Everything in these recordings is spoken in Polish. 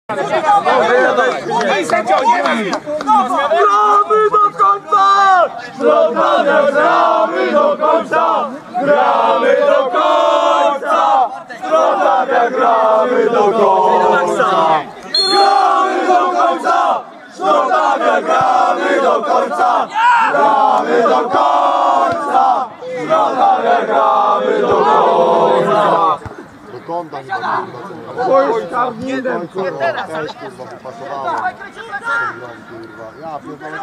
Gramy do końca! Wrocławia, gramy do końca! Gramy do końca! Wrocławia, gramy do końca! Gramy do końca! Wrocławia, gramy do końca! Gramy do końca! Wrocławia, gramy do końca! Do kąta nie tak. Oj, karniedem, kurwa, też kurwa wypasowałem. Kurwa, ja pierdolę,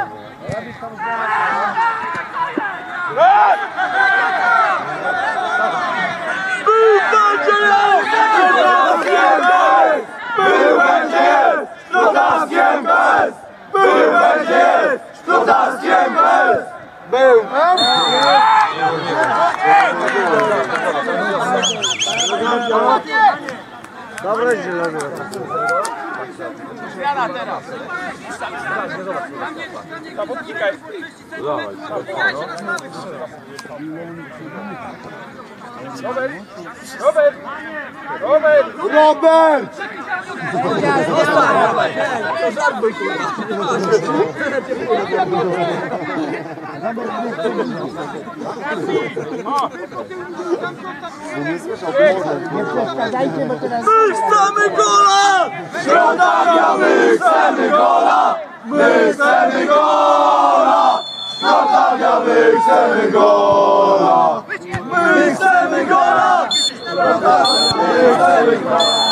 Był będzie Śląskiem bez! Był będzie Śląskiem bez! Był! Dobra, zielony. Zmiana teraz. Zawodnika jest. Robert! Robert! Robert! Robert! Nie słyszał, Nie przeszkadzajcie, bo teraz... My chcemy gola! Śląskia, my chcemy gola! My chcemy gola! Śląskia, my chcemy gola! My chcemy gola! Śląskia, my chcemy gola!